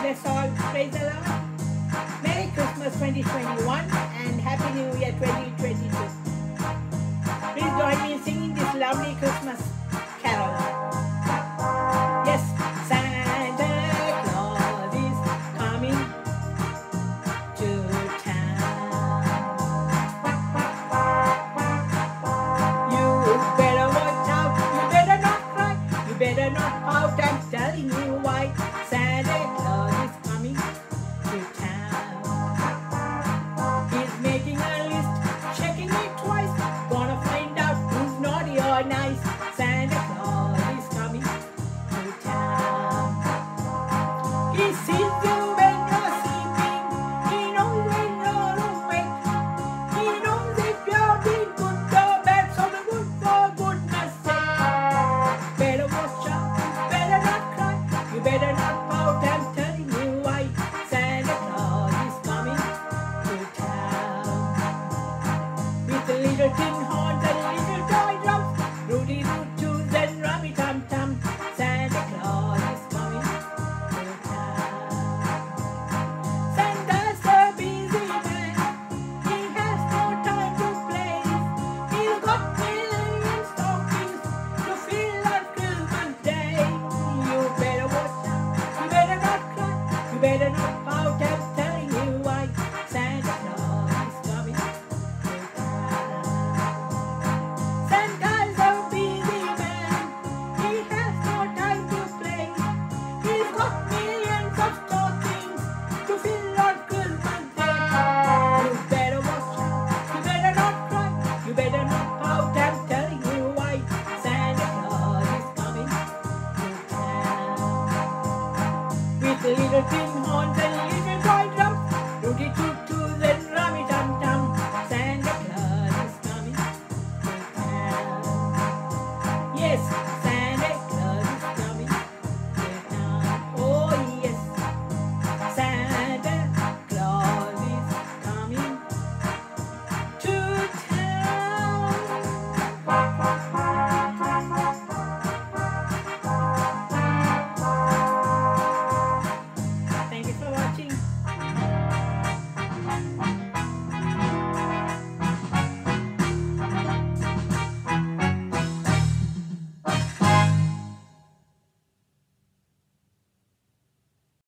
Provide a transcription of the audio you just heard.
us all. Praise the Lord. Merry Christmas 2021 and Happy New Year 2022. Please join me in singing this lovely Christmas carol. Yes, Santa Claus is coming to town. You better watch out, you better not cry, you better not pout, I'm telling you why. Santa Claus is coming to town. He's making a list, checking it twice, gonna find out who's naughty or nice. Santa Claus is coming to town. He sees you when you're sleeping, he knows when you're awake, he knows if you're being good or bad, so be good for goodness sake. Better watch out, you better not cry, you better not pout, I'm telling you why. Santa Claus is coming to town. With the little tin horns and little toy drums, Rudy Root Tunes and Rummy Tum Tum, Santa Claus is coming to town. Santa's a busy man, he has no time to play. He's got million stockings to fill on Christmas Day. You better watch out, you better not cry, you better not pout, I'm telling you why. Santa Claus is coming to town. Santa's a busy man, he has no time to play. He's got millions of stockings to fill on Christmas Day. You better watch out, you better not cry, you better not pout, I'm telling you why. Santa Claus is coming to town. With little tin horns and